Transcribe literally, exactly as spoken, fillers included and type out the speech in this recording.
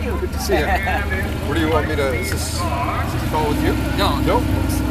you. Good to see you. Where do you want me to? Is this, is this call with you? No, No.